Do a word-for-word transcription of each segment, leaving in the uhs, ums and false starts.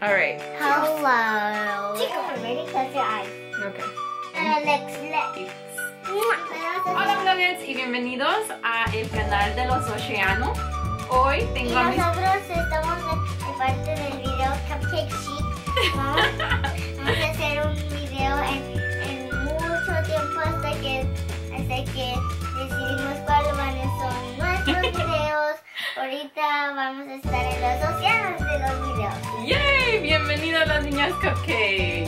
All right. Hello. Chicos, ready? Close your eyes. Okay. Alex, Lex. Hola vloggers y bienvenidos a el canal de los Oceano. Hoy tengo y a mis... nosotros estamos en, en parte del video Cupcake Chic. Vamos, vamos a hacer un video en, en mucho tiempo hasta que, hasta que decidimos cuáles van a ser nuestros videos. Ahorita vamos a estar en los océanos de los videos. ¡Yay! Bienvenido a las niñas Cupcake.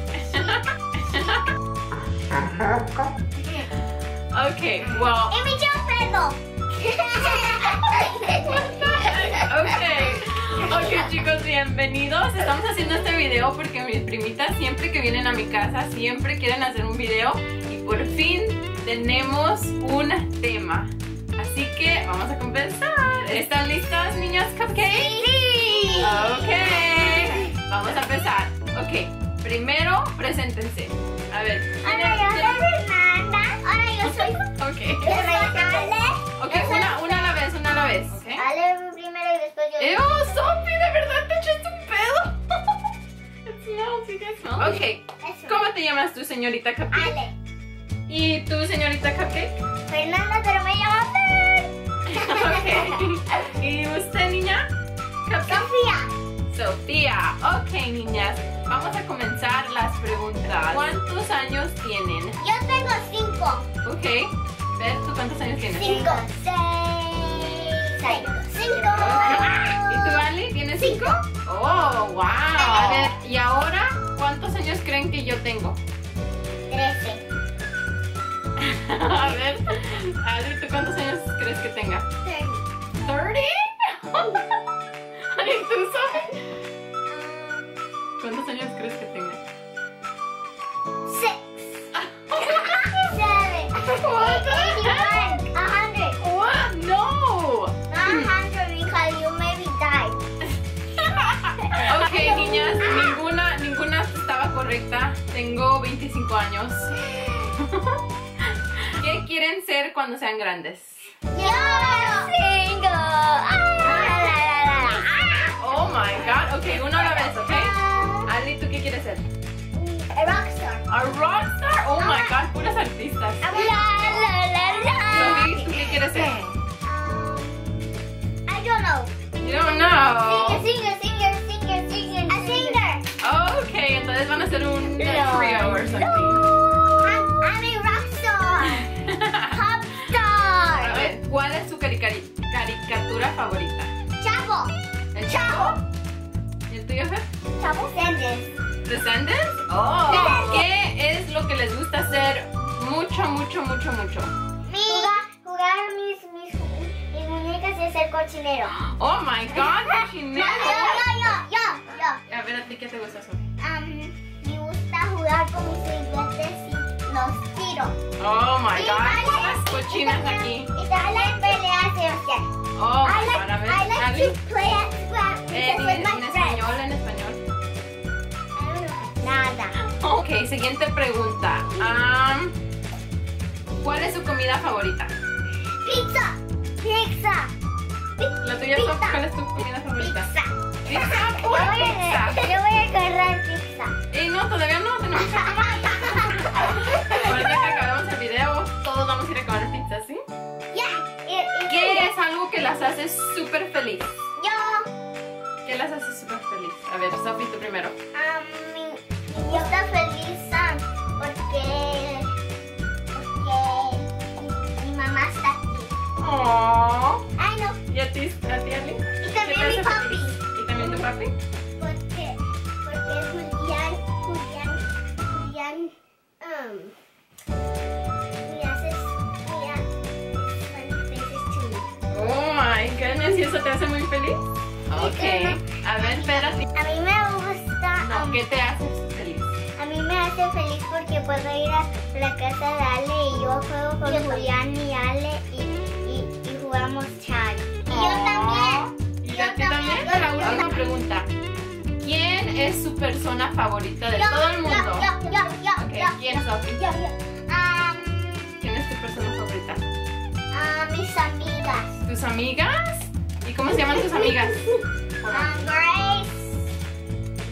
Okay, well... ¡Y mi pedo! Okay, ok chicos, bienvenidos. Estamos haciendo este video porque mis primitas siempre que vienen a mi casa siempre quieren hacer un video y por fin tenemos un tema. Así que vamos a comenzar. ¿Están listas, niñas Cupcake? ¡Sí! Ok, vamos a empezar. Ok, primero preséntense. A ver. Hola, yo soy Fernanda. Hola, yo soy... Ok. Yo soy Ale. Ok, una, una a la vez, una a la vez. Okay. Ale primero y después yo. ¡Ew, Sophie! ¿De verdad te echaste un pedo? It smells, you guys smell. Ok, ¿cómo te llamas tú, señorita Cupcake? Ale. ¿Y tú, señorita Cupcake? Fernanda, pero me llamo Fer. Ok. ¿Y usted, niña? Cupcake. Sofía. Sofía. Ok, niñas, vamos a comenzar las preguntas. ¿Cuántos años tienen? Yo tengo cinco. Ok. Fer, ¿tú cuántos años tienes? Cinco. Seis. Seis. Cinco. ¿Y tú, Ali, tienes cinco? Oh, wow. A ver, ¿y ahora cuántos años creen que yo tengo? Trece. A ver, Ali, ¿tú cuántos años crees que tenga? ¿treinta? ¿Y tú, Sophie? ¿Cuántos años crees que tenga? Six. Seven. Eighty-one. A hundred. What? No. Not a hundred because you maybe died. Ok, niñas, ninguna, ninguna estaba correcta. Tengo veinticinco años. ¿Qué quieren ser cuando sean grandes? Yo single. Oh my god. Ok, uno a la vez, ¿ok? Ali, ¿tú qué quieres ser? A rockstar. ¿A rockstar? Oh my god, puras artistas. Sophie, ¿tú qué quieres ser? Um, I don't know. You don't know. Singer, singer, singer, singer, a singer. Ok, entonces van a ser un No. trio or something. I'm, I'm a rockstar. Pop A star. ver, ¿cuál es su caricari- caricatura favorita? Chavo. ¿El Chavo? ¿Y el tuyo, Fer? Chavo. Descendants. ¿Descendants? Oh, ¿qué es lo que les gusta hacer mucho, mucho, mucho, mucho? Jugar, jugar mis, mis, mis muñecas y hacer cochinero. Oh my god, Yo, cochinero. yo, yo, yo, yo. A ver, ¿a ti qué te gusta, Sophie? Um, me gusta jugar con mis juguetes y los tiro. Oh my Y god, I las like- cochinas y también- aquí. Y también pelear Sebastián. Oh I my like, god, a ver, I like Ali. to play at scrap En, because with en my friends. español, en español. I don't know. Nada. Ok, siguiente pregunta. Um, ¿Cuál es su comida favorita? Pizza. Pizza. ¿La tuya, Pizza. Sophie? ¿Cuál es tu comida favorita? Pizza. Pizza, Le pura voy a, pizza. le voy a agarrar pizza. Y no, todavía no, tenemos que acabar. Ahorita que acabemos el video, todos vamos a ir a comer pizza, ¿sí? Ya. y- y- ¿Qué es algo que las hace súper feliz? Yo. ¿Qué las hace súper feliz? A ver, Sophie, tú primero. Um, mi, mi gusta feliz um, porque, porque mi, mi mamá está aquí. Oh. Ay, no. ¿Y a ti, a ti, Ali? Y ¿Qué también te mi hace papi. feliz? ¿Y también tu papi? Porque, porque Julián, Julián, Julián, um, me hace, me hace funny faces to me. Oh my goodness, ¿y eso te hace muy feliz? Ok. A ver, espérate. A mí me gusta, No, um, ¿qué te hace feliz? a mí me hace feliz porque puedo ir a la casa de Ale y yo juego con Julián y Ale y, y, y jugamos tag. Y yo también. ¿Y Yo a ti también, también? yo La última también. pregunta. ¿Quién es su persona favorita de Yo, todo el mundo? Yo, yo, yo, yo, Ok, yo, ¿quién, Sophie? yo, yo. Um, ¿Quién es tu persona favorita? ah, mis amigas. ¿Tus amigas? ¿Y cómo se llaman tus amigas? Um, Grace,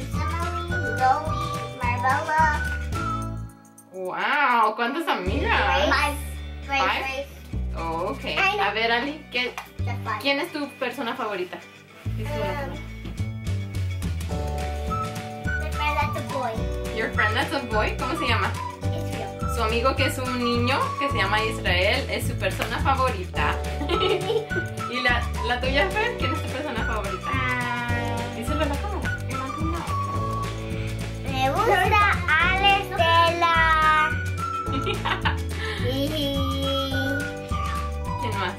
Zoe, Marvella. Wow, ¿cuántas amigas? Five. Five. Five? Five. Oh, ok. Ay, no. A ver, Ali, ¿qué, Just five. ¿quién es tu persona favorita? Dices una. My friend that's a boy. Your friend that's a boy, ¿cómo se llama? Israel. Su amigo que es un niño que se llama Israel es su persona favorita. ¿Y la, la tuya, Fer? ¿Quién es tu persona favorita? Díselo a la cámara. You want to know. Me gusta Alestela. Y ¿Quién más?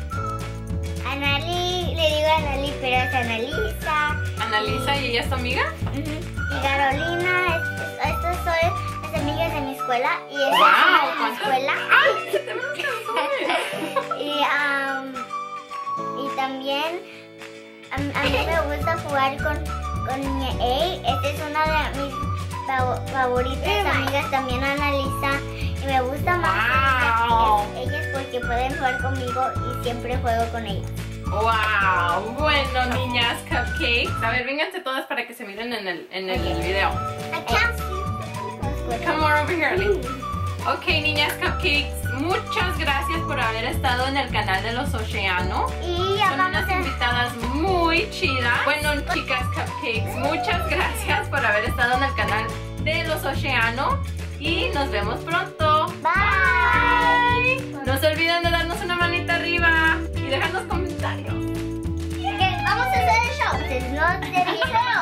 Anali, le digo Anali, pero es Analisa. ¿Analisa y ella es tu amiga? Y Carolina, es- es- estas son las amigas de mi escuela. Y es Wow, de mi ¿cuántas? escuela. ¡Ay! Se te me olvidó. Y, am, y también a, a mí me gusta jugar con, con niña A. Esta es una de mis fav- favoritas amigas, también Analisa. Y me gusta más Wow. con ellas, ellas porque pueden jugar conmigo y siempre juego con ellas. Wow, bueno, niñas cupcakes. A ver, vénganse todas para que se miren en el, en el Ok. video. I can't see. Come on over here, Ali. Ok, niñas cupcakes, muchas gracias por haber estado en el canal de los Oceano. Y ya Son vamos unas a... invitadas muy chidas. Bueno, chicas cupcakes, muchas gracias por haber estado en el canal de los Oceano. Y nos vemos pronto. Bye. No se olviden de darnos una manita arriba y dejarnos comentarios. Que vamos a hacer el show. Entonces no te dije